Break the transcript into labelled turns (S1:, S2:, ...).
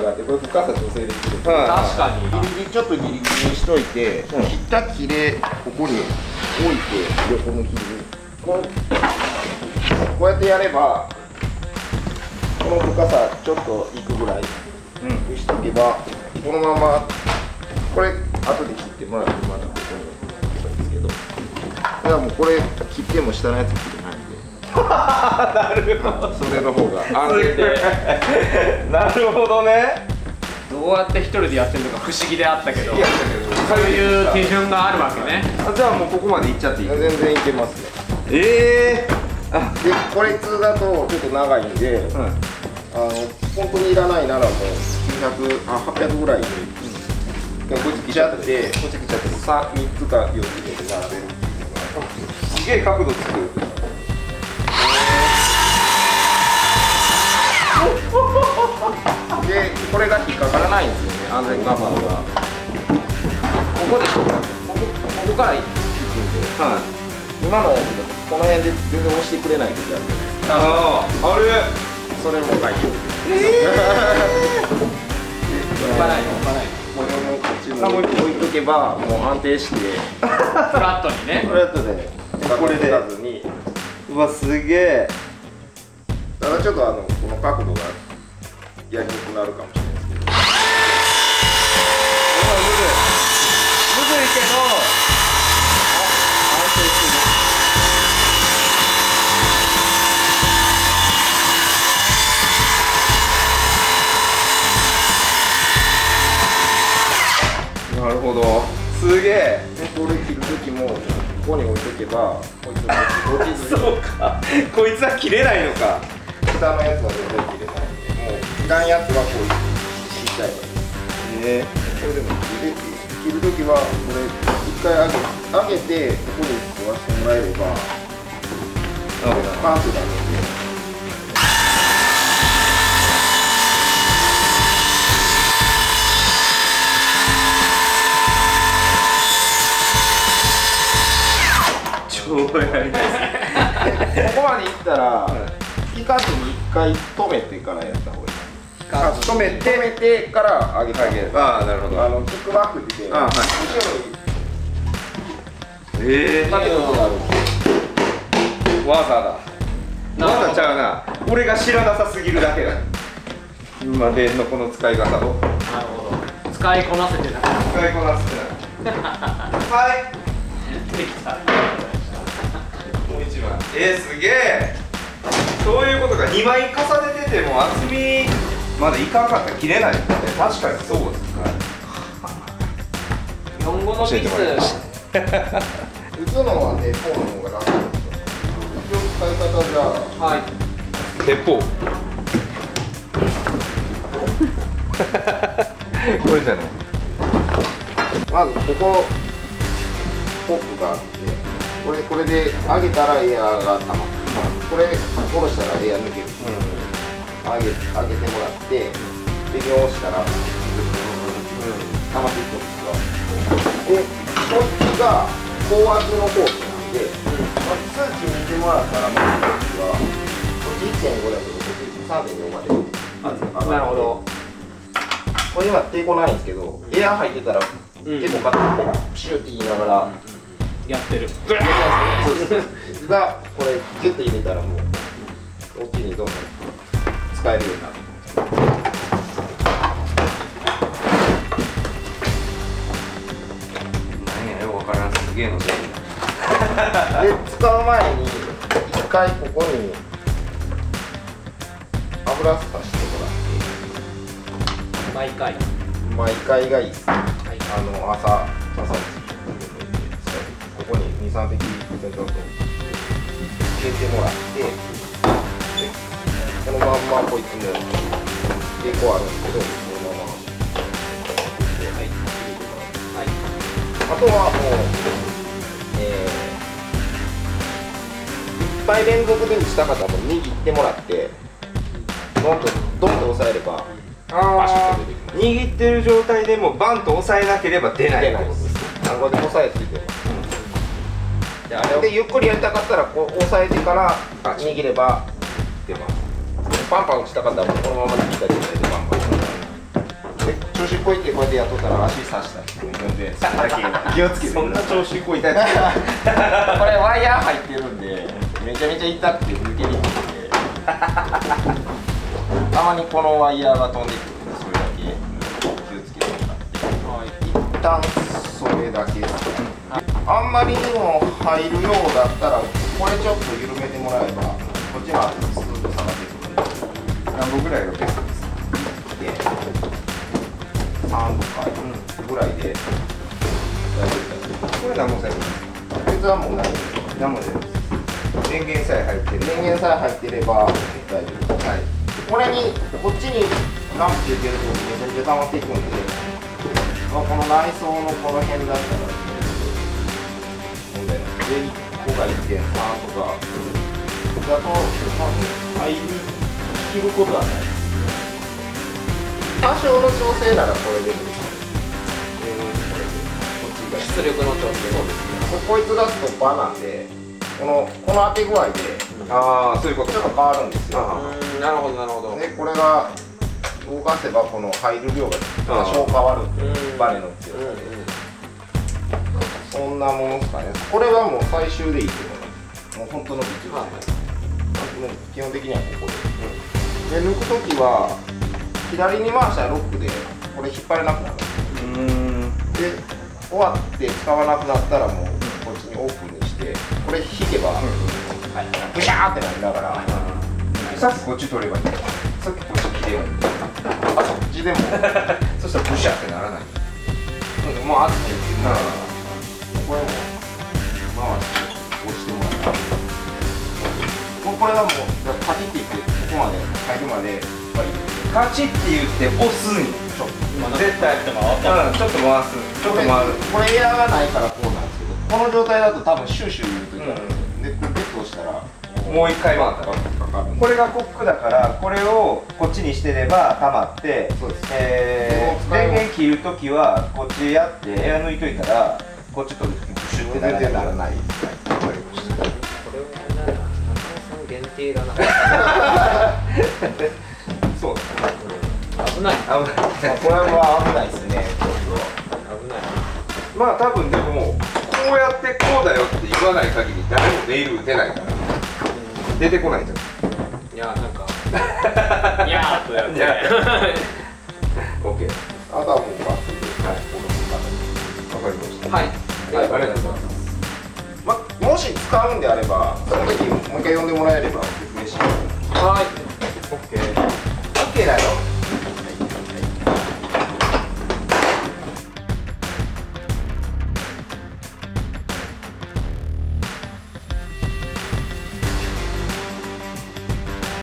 S1: があって、これ深さ調整できる。
S2: 確かに。
S1: ちょっとギリギリにしといて、切った切れここに置いて横向きにこうやってやれば、この深さちょっといくぐらいにしとけば、このままこれ後で切ってもらってまだここに置けばいいんですけど、だからもうこれ切っても下のやつ切れないんで。
S2: なるほど。
S1: それの方が安全で。
S2: なるほどね。
S3: どうやって一人でやってるのか不思議であったけど、そういう手順があるわけね。
S2: じゃあもうここまでいっちゃっていい？
S1: 全然いけますね。
S2: あ、
S1: でこれ通だとちょっと長いんで、本当にいらないならもう900、800ぐらいでこっち来ちゃって、3つか4つで並べるっていうのが
S2: すげえ角度つく。
S1: で、これが引っかからないんですよね、安全カバーが。ここでしょ、ここから引くんで、今のこの辺で全然押してくれない時ある。
S2: ある。
S1: それも書いておいて。
S3: 置かないの。
S1: これもこっちに置いとけば、もう安定して、
S3: フラットにね。
S1: フラットで、これで。
S2: うわ、すげえ。
S1: ただちょっとこの角度がやりにくくなるかもしれないですけど。
S2: むずいけど、安定してる。なるほど。すげえ。
S1: これ切るときもここに置いとけば、こいつ落ちずに。
S2: そうか。こいつは切れないのか。
S1: 下のやつは全然切れないんで、もういらんやつはこういう切っちゃえばいい。これでも切るときはこれ一回上げてここに壊してもらえれば、パンってダメで。
S2: 超やりたい。
S1: ここまでいったら、引かずに一回止めてからやった方がいい。止めてから上げてあげれば。
S2: ああ、なるほど。
S1: キックバックって言って、後ろにかけることがあるんですよ。
S2: 技だ。技ちゃうな。俺が知らなさすぎるだけだ。今でのこの使い方を。
S3: なるほど。使いこなせてなかった。
S2: 使いこなせてない。はい。
S3: できた。
S2: もう一枚。すげえ。そういうことが2枚重ねてても厚みまでいかんかったら切れないよね。確かにそうですね。
S3: 日本語のミス。
S1: 打つのはね、こうの方が楽なんですよ。一応使い方じゃ
S3: はい。
S2: 鉄砲。これじゃない。
S1: まずここポップがあって、これで上げたらエアが溜まる。これ下ろしたらエア抜ける。上げてもらって、で押したら溜まっていくんですよ。で、こっちが高圧のコースなんで、数値見てもらったらまずこっちはこっち 1.5 だけど、こっち 3.4 まで圧が上がる。
S3: なるほど。
S1: これ今抵抗ないんですけど、エア入ってたら結構ガッとプシュって言いながら
S3: やってる。
S1: がこれギュッと入れたらもうこっちにどんどん使えるようになる。
S2: 何やよくわからん。すげえので。
S1: で使う前に一回ここに油さしてもらって
S3: 毎回。
S1: 毎回がいいです。朝ここに2、3滴ちょっと入れてもらって、このまんまこいつも抵抗あるんですけど、このまま入れてもらって、あとはもう、いっぱい連続で打ちたかったらもう握ってもらってドンと押さえればバシッと出てきます。
S2: 握ってる状態でもバンと押さえなければ出ない。
S1: 出ないです。ここで押さえついてます。であれでゆっくりやりたかったらこう押さえてから握れば出ます。パンパン打ちたかったらこのまま握った状態でパンパン。 調子こいってこうやってやっとったら足刺した人いるんで、気をつけて。
S2: そんな調子こいたや
S1: これワイヤー入ってるんで、めちゃめちゃ痛くて抜けにくくて、たまにこのワイヤーが飛んでくるんで、それだけ気をつけてもらって、一旦それだけです。あんまりにも入るようだったら、これちょっと緩めてもらえば、こっちの後にスーッと下がってくるんで。
S2: 何本ぐらいがベストですか？
S1: で3とかぐらいで大丈夫です。
S2: これ何本セットですか？
S1: 別はもうないです。
S2: 何本セットです。電源さえ入ってる。
S1: 電源さえ入ってれば大丈夫です。
S2: はい。
S1: これにこっちにランプついてるとめちゃめちゃ溜まっていくんで、まあ、この内装のこの辺だったら問題ない。でここが 1.3 とかだと多分入り切ることはない。多少の調整ならこれでいいです。こっちが
S3: 出力の調整。
S1: そうですね。こいつがストッパーなんで、この当て具合で
S2: ああ、そういうこと。
S1: ちょっと変わるんですよ。
S3: なるほどなるほど。
S1: でこれが動かせばこの入る量が多少変わるんで、バネの強さで。そんなものですかね。これはもう最終でいいけど、もう本当の微調整です。基本的にはここで。で抜くときは左に回したらロックでこれ引っ張れなくなる。で終わって使わなくなったらもうこっちにオープンにしてこれ引けばブシャーってなりながら、
S2: さっきこっち取ればいい。さっきこっち切ればいい。
S1: あそっちでも
S2: そしたらブシャってならない。
S1: もうあってこれも回して押してもらってもうこれはもうパチっていってここまで入るまで
S2: カチって言って押すんよ。絶対。ちょっと回す。ちょっと回る。
S1: これエアーがないからこうなんですけど、この状態だと多分シューシュー言うときあるんで、でベットをしたら
S2: もう一回回ったら
S1: かかるんで。
S2: これがコックだからこれをこっちにしてれば溜まって、
S1: そうです。
S2: 電源切るときはこっちやってエア抜いといたらこっち取るときプシュってならない。
S3: これはな、限定だな。
S2: そう。
S3: 危ない。
S2: 危ない。
S1: これは危ないですね。
S3: 危ない。
S2: まあ多分でもこうやってこうだよって言わない限り誰もネイル打てないから出てこないじゃん。
S3: いやなんかいやーっとやって。
S2: オッケー。
S1: あとはもう